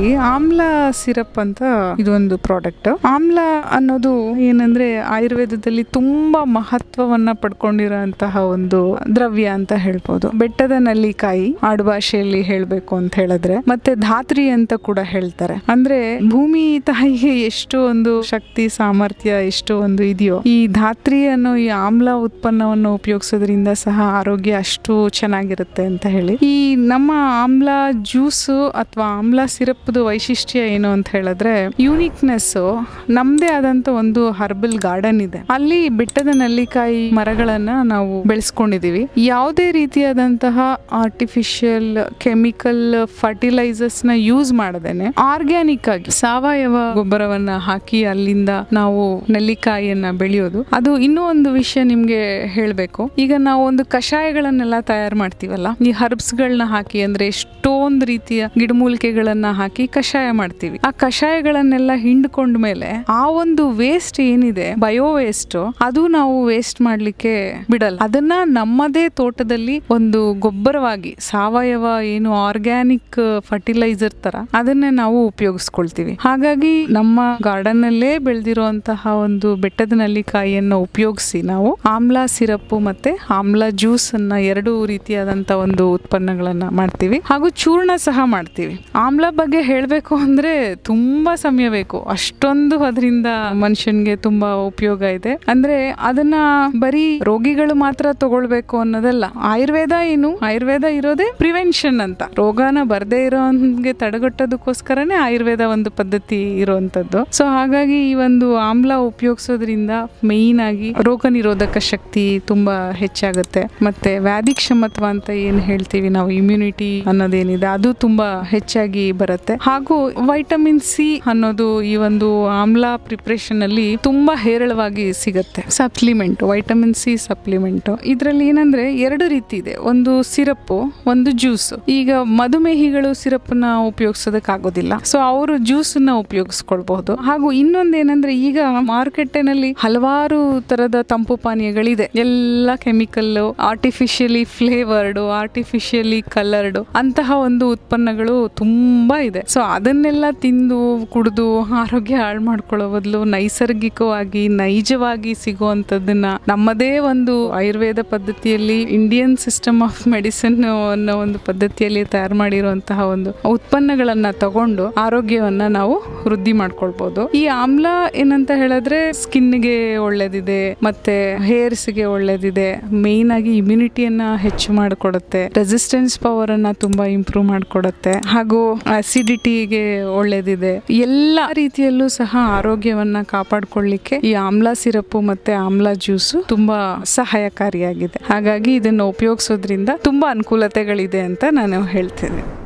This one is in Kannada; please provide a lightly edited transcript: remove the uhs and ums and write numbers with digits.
ಆಮ್ಲ ಸಿರಪ್ ಅಂತ ಇದೊಂದು ಪ್ರಾಡಕ್ಟ್. ಆಮ್ಲ ಅನ್ನೋದು ಏನಂದ್ರೆ ಆಯುರ್ವೇದದಲ್ಲಿ ತುಂಬಾ ಮಹತ್ವವನ್ನ ಪಡ್ಕೊಂಡಿರೋಂತಹ ಒಂದು ದ್ರವ್ಯ ಅಂತ ಹೇಳ್ಬೋದು. ಬೆಟ್ಟದ ನಲ್ಲಿಕಾಯಿ ಆಡುಭಾಷೆಯಲ್ಲಿ ಹೇಳ್ಬೇಕು ಅಂತ ಹೇಳಿದ್ರೆ, ಮತ್ತೆ ಧಾತ್ರಿ ಅಂತ ಕೂಡ ಹೇಳ್ತಾರೆ. ಅಂದ್ರೆ ಭೂಮಿ ತಾಯಿಗೆ ಎಷ್ಟು ಒಂದು ಶಕ್ತಿ ಸಾಮರ್ಥ್ಯ ಎಷ್ಟು ಒಂದು ಇದೆಯೋ, ಈ ಧಾತ್ರಿ ಅನ್ನೋ ಈ ಆಮ್ಲ ಉತ್ಪನ್ನವನ್ನು ಉಪಯೋಗಿಸೋದ್ರಿಂದ ಸಹ ಆರೋಗ್ಯ ಅಷ್ಟು ಚೆನ್ನಾಗಿರುತ್ತೆ ಅಂತ ಹೇಳಿ. ಈ ನಮ್ಮ ಆಮ್ಲ ಜ್ಯೂಸ್ ಅಥವಾ ಆಮ್ಲ ಸಿರಪ್ ವೈಶಿಷ್ಟ್ಯ ಏನು ಅಂತ ಹೇಳಿದ್ರೆ, ಯೂನಿಕ್ನೆಸ್ ನಮ್ದೇ ಆದಂತ ಒಂದು ಹರ್ಬಲ್ ಗಾರ್ಡನ್ ಇದೆ. ಅಲ್ಲಿ ಬೆಟ್ಟದ ನಲ್ಲಿಕಾಯಿ ಮರಗಳನ್ನ ನಾವು ಬೆಳೆಸ್ಕೊಂಡಿದೀವಿ. ಯಾವುದೇ ರೀತಿಯಾದಂತಹ ಆರ್ಟಿಫಿಷಿಯಲ್ ಕೆಮಿಕಲ್ ಫರ್ಟಿಲೈಸರ್ಸ್ ನ ಯೂಸ್ ಮಾಡದೇನೆ ಆರ್ಗ್ಯಾನಿಕ್ ಆಗಿ ಸಾವಯವ ಗೊಬ್ಬರವನ್ನ ಹಾಕಿ ಅಲ್ಲಿಂದ ನಾವು ನೆಲ್ಲಿಕಾಯಿಯನ್ನ ಬೆಳೆಯೋದು. ಅದು ಇನ್ನೂ ಒಂದು ವಿಷಯ ನಿಮ್ಗೆ ಹೇಳ್ಬೇಕು. ಈಗ ನಾವು ಒಂದು ಕಷಾಯಗಳನ್ನೆಲ್ಲ ತಯಾರು ಮಾಡ್ತೀವಲ್ಲ, ಈ ಹರ್ಬ್ಸ್ ಗಳನ್ನ ಹಾಕಿ, ಅಂದ್ರೆ ಎಷ್ಟೊಂದು ರೀತಿಯ ಗಿಡಮೂಲಿಕೆಗಳನ್ನ ಹಾಕಿ ಕಷಾಯ ಮಾಡ್ತೀವಿ. ಆ ಕಷಾಯಗಳನ್ನೆಲ್ಲ ಹಿಂಡ್ಕೊಂಡ ಮೇಲೆ ಆ ಒಂದು ವೇಸ್ಟ್ ಏನಿದೆ, ಬಯೋ ವೇಸ್ಟ್, ಅದು ನಾವು ವೇಸ್ಟ್ ಮಾಡ್ಲಿಕ್ಕೆ ಬಿಡಲ್ಲ. ಅದನ್ನ ನಮ್ಮದೇ ತೋಟದಲ್ಲಿ ಒಂದು ಗೊಬ್ಬರವಾಗಿ ಸಾವಯವ ಏನು ಆರ್ಗ್ಯಾನಿಕ್ ಫರ್ಟಿಲೈಸರ್ ತರ ಅದನ್ನ ನಾವು ಉಪಯೋಗಿಸ್ಕೊಳ್ತೀವಿ. ಹಾಗಾಗಿ ನಮ್ಮ ಗಾರ್ಡನ್ ನಲ್ಲೇ ಬೆಳೆದಿರುವಂತಹ ಒಂದು ಬೆಟ್ಟದ ನಲ್ಲಿಕಾಯಿಯನ್ನು ಉಪಯೋಗಿಸಿ ನಾವು ಆಮ್ಲ ಸಿರಪ್ ಮತ್ತೆ ಆಮ್ಲ ಜ್ಯೂಸ್ ಅನ್ನ ಎರಡು ರೀತಿಯಾದಂತ ಒಂದು ಉತ್ಪನ್ನಗಳನ್ನ ಮಾಡ್ತೀವಿ. ಹಾಗೂ ಚೂರ್ಣ ಸಹ ಮಾಡ್ತೀವಿ. ಆಮ್ಲ ಬಗ್ಗೆ ಹೇಳ್ಬೇಕು ಅಂದ್ರೆ ತುಂಬಾ ಸಮಯ ಬೇಕು. ಅಷ್ಟೊಂದು ಅದರಿಂದ ಮನುಷ್ಯನ್ಗೆ ತುಂಬಾ ಉಪಯೋಗ ಇದೆ. ಅಂದ್ರೆ ಅದನ್ನ ಬರೀ ರೋಗಿಗಳು ಮಾತ್ರ ತಗೊಳ್ಬೇಕು ಅನ್ನೋದಲ್ಲ. ಆಯುರ್ವೇದ ಏನು, ಆಯುರ್ವೇದ ಇರೋದೇ ಪ್ರಿವೆನ್ಷನ್ ಅಂತ. ರೋಗನ ಬರ್ದೇ ಇರೋಂಗೆ ತಡೆಗಟ್ಟೋದಕ್ಕೋಸ್ಕರನೇ ಆಯುರ್ವೇದ ಒಂದು ಪದ್ಧತಿ ಇರುವಂತದ್ದು. ಸೊ ಹಾಗಾಗಿ ಈ ಒಂದು ಆಮ್ಲ ಉಪಯೋಗಿಸೋದ್ರಿಂದ ಮೇಯ್ನ್ ಆಗಿ ರೋಗ ನಿರೋಧಕ ಶಕ್ತಿ ತುಂಬಾ ಹೆಚ್ಚಾಗುತ್ತೆ. ಮತ್ತೆ ವ್ಯಾಧಿ ಕ್ಷಮತ್ವ ಅಂತ ಏನ್ ಹೇಳ್ತೀವಿ ನಾವು, ಇಮ್ಯುನಿಟಿ ಅನ್ನೋದೇನಿದೆ ಅದು ತುಂಬಾ ಹೆಚ್ಚಾಗಿ ಬರುತ್ತೆ. ಹಾಗೂ ವೈಟಮಿನ್ ಸಿ ಅನ್ನೋದು ಈ ಒಂದು ಆಮ್ಲ ಪ್ರಿಪರೇಷನ್ ಅಲ್ಲಿ ತುಂಬಾ ಹೇರಳವಾಗಿ ಸಿಗುತ್ತೆ. Supplement, vitamin C supplement. ಇದ್ರಲ್ಲಿ ಏನಂದ್ರೆ ಎರಡು ರೀತಿ ಇದೆ, ಒಂದು ಸಿರಪ್, ಒಂದು ಜ್ಯೂಸ್. ಈಗ ಮಧುಮೇಹಿಗಳು ಸಿರಪ್ ನ ಉಪಯೋಗಿಸೋದಕ್ಕಾಗೋದಿಲ್ಲ, ಸೊ ಅವರು ಜ್ಯೂಸ್ ನ ಉಪಯೋಗಿಸ್ಕೊಳ್ಬಹುದು. ಹಾಗೂ ಇನ್ನೊಂದೇನಂದ್ರೆ, ಈಗ ಮಾರ್ಕೆಟ್ನಲ್ಲಿ ಹಲವಾರು ತರದ ತಂಪು ಪಾನೀಯಗಳಿದೆ. ಎಲ್ಲ chemical, artificially flavoured, artificially coloured ಅಂತಹ ಒಂದು ಉತ್ಪನ್ನಗಳು ತುಂಬಾ ಇದೆ. ಸೊ ಅದನ್ನೆಲ್ಲ ತಿಂದು ಕುಡಿದು ಆರೋಗ್ಯ ಹಾಳು ಮಾಡ್ಕೊಳ್ಳೋ ಬದಲು ನೈಸರ್ಗಿಕವಾಗಿ ನೈಜವಾಗಿ ಸಿಗುವಂತದನ್ನ ನಮ್ಮದೇ ಒಂದು ಆಯುರ್ವೇದ ಪದ್ಧತಿಯಲ್ಲಿ, ಇಂಡಿಯನ್ ಸಿಸ್ಟಮ್ ಆಫ್ ಮೆಡಿಸಿನ್ ಅನ್ನೋ ಒಂದು ಪದ್ಧತಿಯಲ್ಲಿ ತಯಾರು ಮಾಡಿರುವಂತಹ ಒಂದು ಉತ್ಪನ್ನಗಳನ್ನ ತಗೊಂಡು ಆರೋಗ್ಯವನ್ನ ನಾವು ವೃದ್ಧಿ ಮಾಡ್ಕೊಳ್ಬಹುದು. ಈ ಆಮ್ಲ ಏನಂತ ಹೇಳಿದ್ರೆ ಸ್ಕಿನ್ಗೆ ಒಳ್ಳೇದಿದೆ, ಮತ್ತೆ ಹೇರ್ಸ್ಗೆ ಒಳ್ಳೇದಿದೆ. ಮೇನ್ ಆಗಿ ಇಮ್ಯುನಿಟಿಯನ್ನ ಹೆಚ್ಚು ಮಾಡಿಕೊಡುತ್ತೆ, ರೆಸಿಸ್ಟೆನ್ಸ್ ಪವರ್ ಅನ್ನ ತುಂಬಾ ಇಂಪ್ರೂವ್ ಮಾಡಿಕೊಡುತ್ತೆ. ಹಾಗೂ ಅಸಿಡಿಟಿಗೆ ಒಳ್ಳೇದಿದೆ. ಎಲ್ಲ ರೀತಿಯಲ್ಲೂ ಸಹ ಆರೋಗ್ಯವನ್ನ ಕಾಪಾಡ್ಕೊಳ್ಳಿಕ್ಕೆ ಈ ಆಮ್ಲ ಸಿರಪ್ ಮತ್ತೆ ಆಮ್ಲ ಜ್ಯೂಸ್ ತುಂಬಾ ಸಹಾಯಕಾರಿಯಾಗಿದೆ. ಹಾಗಾಗಿ ಇದನ್ನು ಉಪಯೋಗಿಸೋದ್ರಿಂದ ತುಂಬಾ ಅನುಕೂಲತೆಗಳಿದೆ ಅಂತ ನಾನು ಹೇಳ್ತೇನೆ.